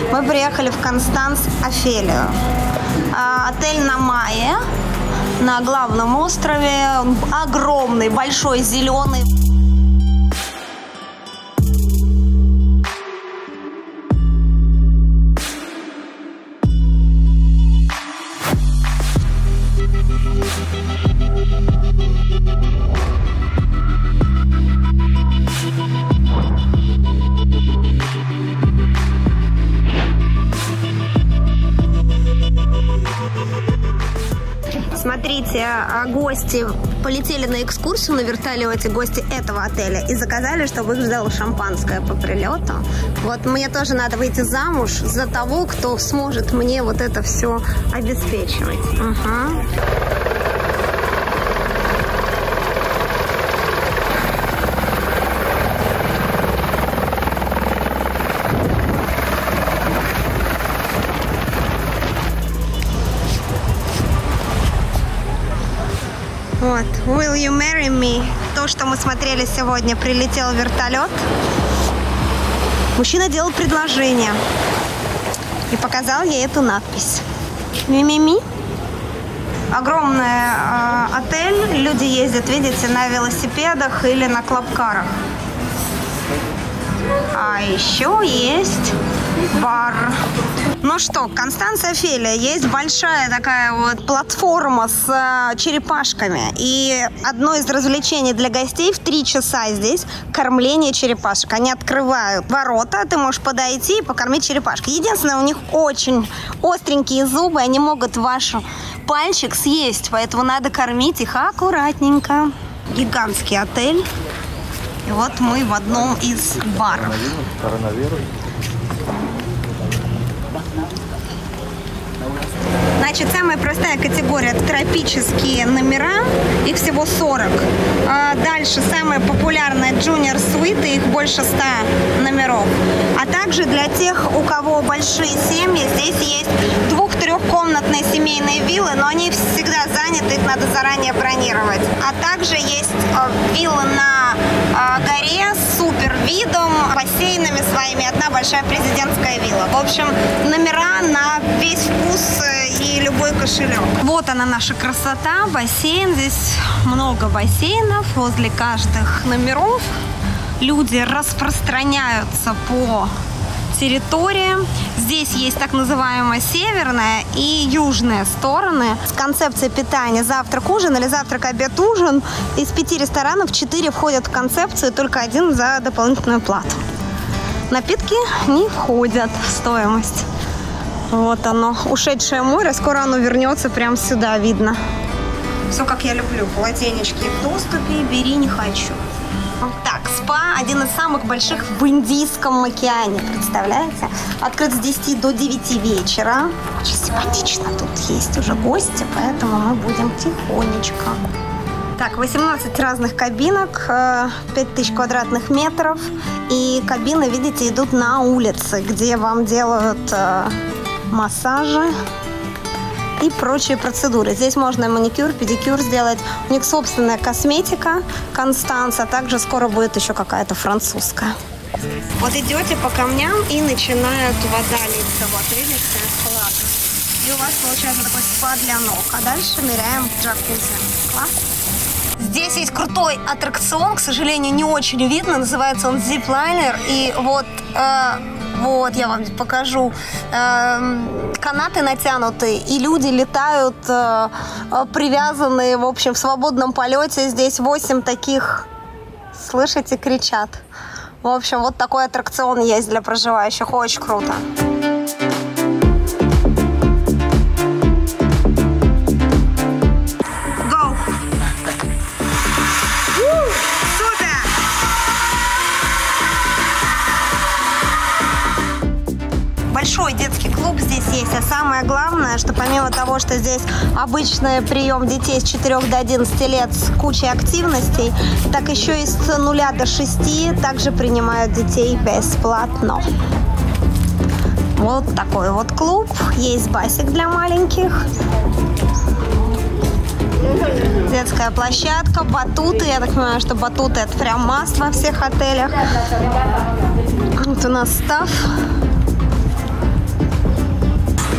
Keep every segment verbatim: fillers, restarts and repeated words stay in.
Мы приехали в Констанц Офелию. Отель на Майе, на главном острове. Он огромный, большой, зеленый. Смотрите, гости полетели на экскурсию на вертолете, гости этого отеля, и заказали, чтобы их ждало шампанское по прилету. Вот мне тоже надо выйти замуж за того, кто сможет мне вот это все обеспечивать. Угу. Вот, Will you marry me? То, что мы смотрели сегодня, прилетел вертолет. Мужчина делал предложение и показал ей эту надпись. Ми-ми-ми. Огромный э, отель. Люди ездят, видите, на велосипедах или на клабкарах. А еще есть бар. Ну что, Констанц Офелия, есть большая такая вот платформа с э, черепашками. И одно из развлечений для гостей в три часа здесь кормление черепашек. Они открывают ворота, ты можешь подойти и покормить черепашек. Единственное, у них очень остренькие зубы, они могут ваш пальчик съесть, поэтому надо кормить их аккуратненько. Гигантский отель. И вот мы в одном из баров. Значит, самая простая категория – это тропические номера, их всего сорок. А дальше самая популярная – Junior Suite, их больше ста номеров. А также для тех, у кого большие семьи, здесь есть двух-трехкомнатные семейные виллы, но они всегда заняты, их надо заранее бронировать. А также есть виллы на горе с супер видом, бассейнами своими, одна большая президентская вилла. В общем, номера на весь вкус и любой кошелек. Вот она, наша красота, бассейн. Здесь много бассейнов возле каждых номеров. Люди распространяются по территории. Здесь есть так называемая северная и южная стороны. С концепцией питания завтрак-ужин или завтрак-обед-ужин. Из пяти ресторанов четыре входят в концепцию, только один за дополнительную плату. Напитки не входят в стоимость. Вот оно, ушедшее море. Скоро оно вернется прямо сюда, видно. Все, как я люблю. Полотенечки в доступе. Бери, не хочу. Так, спа один из самых больших в Индийском океане, представляете? Открыт с десяти до девяти вечера. Очень симпатично. Тут есть уже гости, поэтому мы будем тихонечко. Так, восемнадцать разных кабинок, пять тысяч квадратных метров. И кабины, видите, идут на улице, где вам делают массажи и прочие процедуры. Здесь можно маникюр, педикюр сделать. У них собственная косметика Констанц, а также скоро будет еще какая-то французская. Вот идете по камням и начинает вода литься. Вот, видите, класс. И у вас получается такой спа для ног. А дальше ныряем в джакузи. Класс. Здесь есть крутой аттракцион, к сожалению, не очень видно. Называется он Zip-Liner. И вот... Э Вот, я вам покажу. Канаты натянуты, и люди летают привязанные, в общем, в свободном полете. Здесь восемь таких, слышите, кричат. В общем, вот такой аттракцион есть для проживающих. Очень круто. Большой детский клуб здесь есть, а самое главное, что помимо того, что здесь обычный прием детей с четырёх до одиннадцати лет с кучей активностей, так еще и с нуля до шести также принимают детей бесплатно. Вот такой вот клуб. Есть басик для маленьких. Детская площадка, батуты. Я так понимаю, что батуты — это прям маст во всех отелях. Вот у нас став.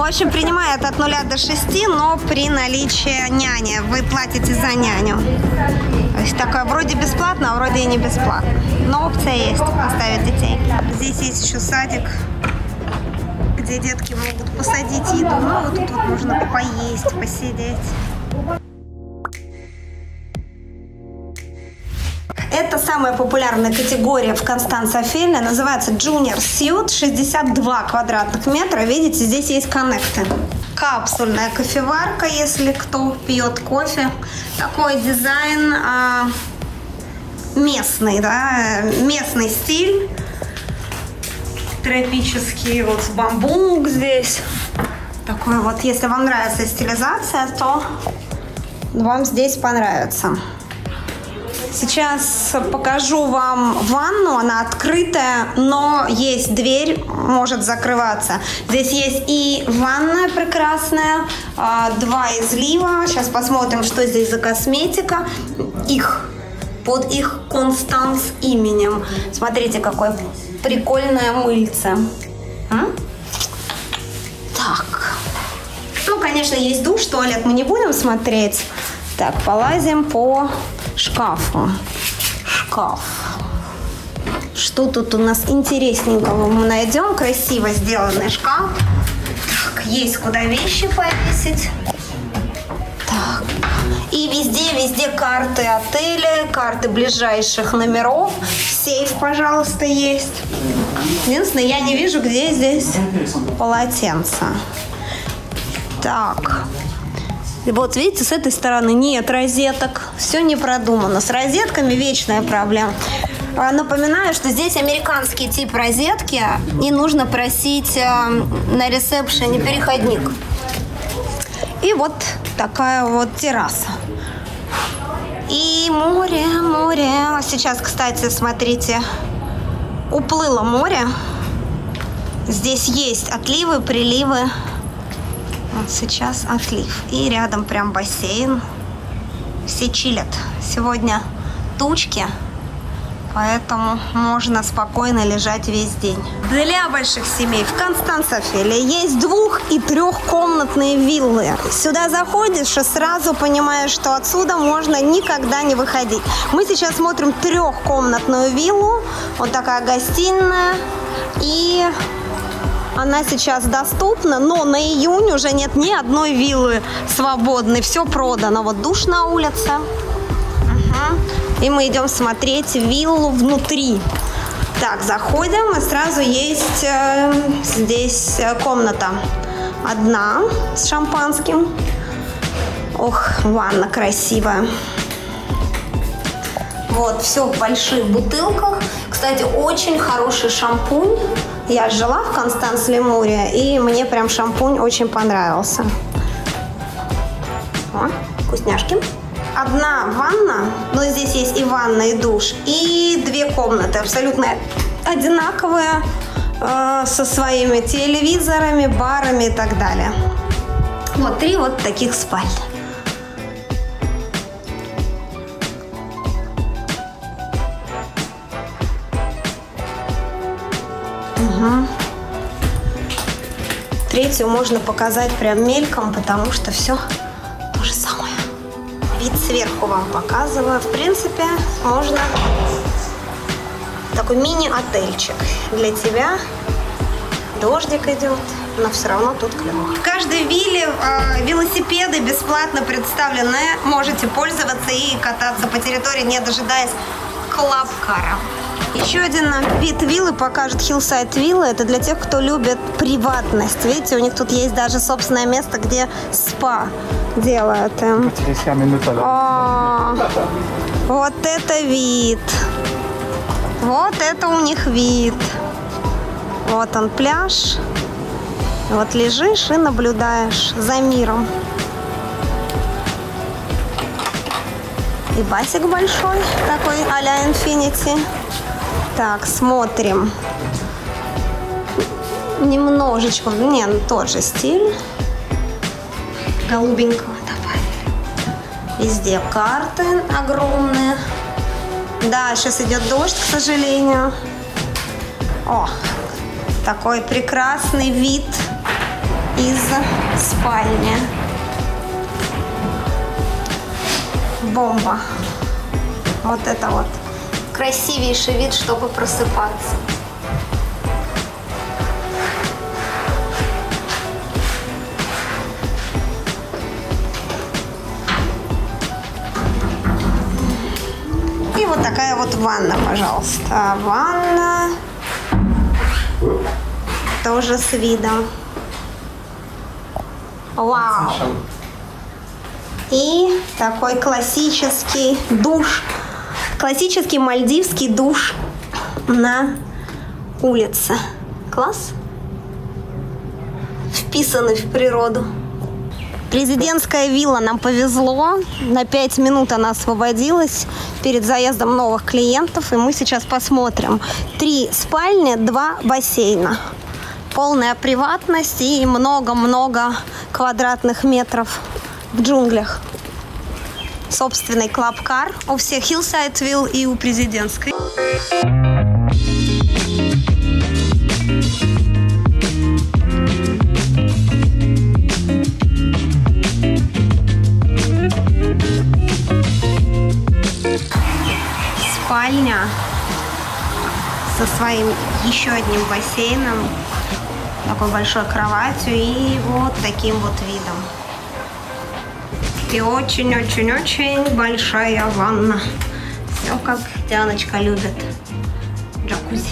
общем, принимает от нуля до шести, но при наличии няни. Вы платите за няню. То есть такое вроде бесплатно, а вроде и не бесплатно. Но опция есть оставить детей. Здесь есть еще садик, где детки могут посадить еду. Ну, вот тут вот можно поесть, посидеть. Это самая популярная категория в Констанца-Фельне. Называется Junior Suite. шестьдесят два квадратных метра. Видите, здесь есть коннекты. Капсульная кофеварка, если кто пьет кофе. Такой дизайн а, местный, да, местный стиль. Тропический вот бамбук здесь. Такой вот, если вам нравится стилизация, то вам здесь понравится. Сейчас покажу вам ванну. Она открытая, но есть дверь, может закрываться. Здесь есть и ванная прекрасная, два излива. Сейчас посмотрим, что здесь за косметика. Их, под их Констанц именем. Смотрите, какое прикольное мыльце. А? Так. Ну, конечно, есть душ, туалет мы не будем смотреть. Так, полазим по шкафу. Шкаф. Что тут у нас интересненького мы найдем? Красиво сделанный шкаф. Так, есть куда вещи повесить. Так. И везде-везде карты отеля, карты ближайших номеров. Сейф, пожалуйста, есть. Единственное, я не вижу, где здесь полотенце. Так. И вот, видите, с этой стороны нет розеток. Все не продумано. С розетками вечная проблема. Напоминаю, что здесь американский тип розетки. И нужно просить на ресепшене переходник. И вот такая вот терраса. И море, море. Сейчас, кстати, смотрите, уплыло море. Здесь есть отливы, приливы. Вот сейчас отлив. И рядом прям бассейн. Все чилят. Сегодня тучки, поэтому можно спокойно лежать весь день. Для больших семей в Констанца-Фельне есть двух- и трехкомнатные виллы. Сюда заходишь и сразу понимаешь, что отсюда можно никогда не выходить. Мы сейчас смотрим трехкомнатную виллу. Вот такая гостиная. И она сейчас доступна, но на июнь уже нет ни одной виллы свободной. Все продано. Вот душ на улице. Угу. И мы идем смотреть виллу внутри. Так, заходим, и сразу есть э, здесь комната. Одна с шампанским. Ох, ванна красивая. Вот, все в больших бутылках. Кстати, очень хороший шампунь. Я жила в Констанц-Лемуре, и мне прям шампунь очень понравился. О, вкусняшки. Одна ванна, но здесь есть и ванна, и душ, и две комнаты абсолютно одинаковые, э, со своими телевизорами, барами и так далее. Вот три вот таких спальни. Угу. Третью можно показать прям мельком, потому что все то же самое. Вид сверху вам показываю. В принципе, можно такой мини-отельчик для тебя. Дождик идет, но все равно тут клево. В каждой вилле э, велосипеды бесплатно представлены. Можете пользоваться и кататься по территории, не дожидаясь клаб-кара. Еще один вид виллы покажет Hillside Villa. Это для тех, кто любит приватность. Видите, у них тут есть даже собственное место, где спа делают им. О, вот это вид. Вот это у них вид. Вот он пляж. Вот лежишь и наблюдаешь за миром. И басик большой, такой а-ля Infinity. Так, смотрим. Немножечко, не, ну тот же стиль. Голубенького добавили. Везде карты огромные. Да, сейчас идет дождь, к сожалению. О, такой прекрасный вид из спальни. Бомба. Вот это вот красивейший вид, чтобы просыпаться. И вот такая вот ванна, пожалуйста. Ванна тоже с видом. Вау! И такой классический душ. Классический мальдивский душ на улице. Класс. Вписанный в природу. Президентская вилла, нам повезло. На пять минут она освободилась перед заездом новых клиентов. И мы сейчас посмотрим. Три спальни, два бассейна. Полная приватность и много-много квадратных метров в джунглях. Собственный клаб-кар у всех Hillside View и у президентской. Спальня со своим еще одним бассейном, такой большой кроватью и вот таким вот видом. И очень-очень-очень большая ванна. Все как Дианочка любит. Джакузи.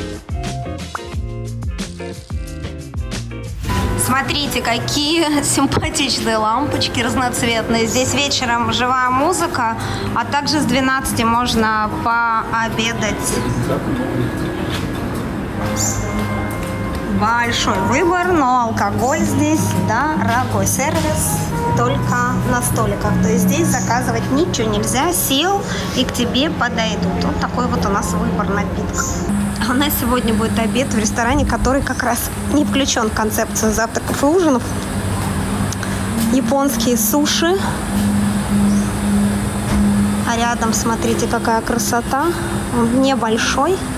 Смотрите, какие симпатичные лампочки разноцветные. Здесь вечером живая музыка, а также с двенадцати можно пообедать. Большой выбор, но алкоголь здесь дорогой. Сервис только на столиках. То есть здесь заказывать ничего нельзя. Сел и к тебе подойдут. Вот такой вот у нас выбор напитков. У нас сегодня будет обед в ресторане, который как раз не включен в концепцию завтраков и ужинов. Японские суши. А рядом, смотрите, какая красота. Он небольшой.